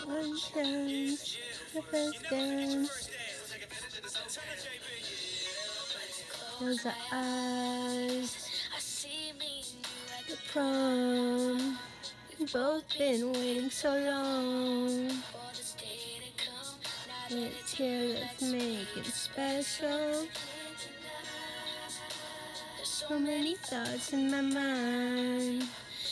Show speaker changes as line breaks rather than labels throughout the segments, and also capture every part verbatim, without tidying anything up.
One chance, the first dance. Close our eyes. The prom. We've both been waiting so long. It's here, let's make it special. So many thoughts in my mind.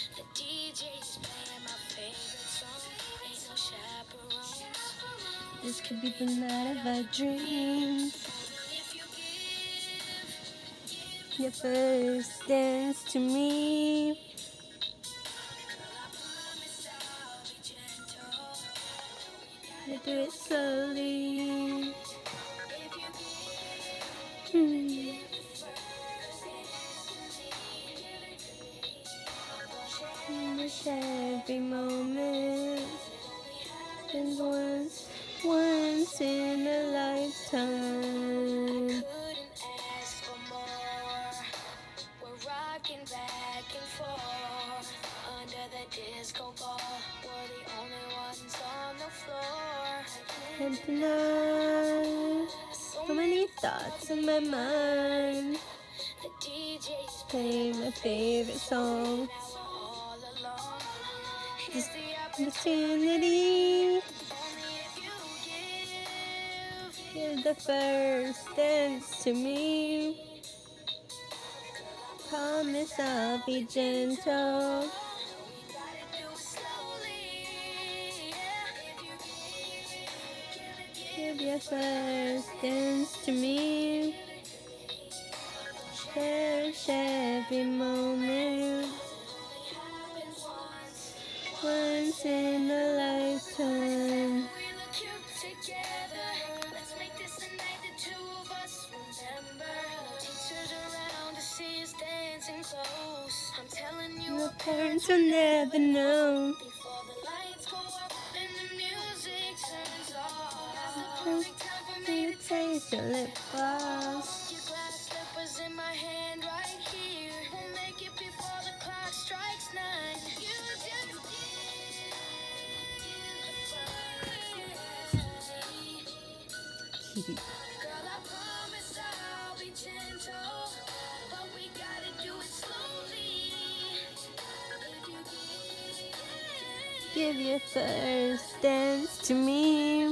This could be the night of our dreams. Your first dance to me. You do it slowly. Hmm. Miss every moment. And once, once in a lifetime. Rocking back and forth under the disco ball. We're the only ones on the floor. And tonight, so many thoughts in my mind. The D J's playing my favorite song. All along, it's the opportunity. Give the first dance to me. Promise I'll be gentle. Give your first dance to me. Cherish every moment. Once in a lifetime. I'm telling you, your parents will never know. Before the lights go up and the music turns off. The perfect time for me to taste your lip gloss. Your glass slippers in my hand right here. We'll make it before the clock strikes nine. You just give, give the first. Girl, I promise I'll be gentle, but we gotta do it slowly. Give your first dance to me.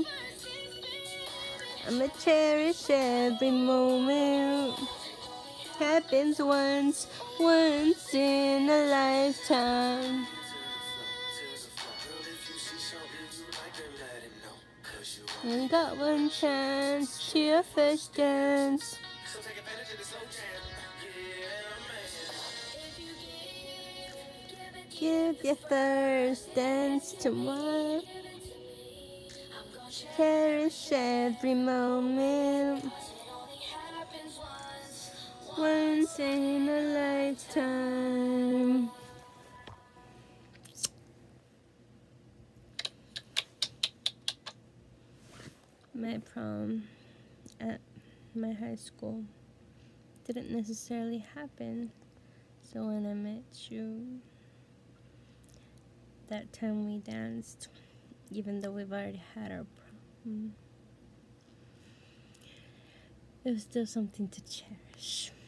I'ma cherish every moment. Happens once, once in a lifetime. You got one chance to your first dance. Give your first dance to me. Cherish every moment. Once in a lifetime. My prom at my high school didn't necessarily happen. So when I met you, that time we danced, even though we've already had our prom, it was still something to cherish.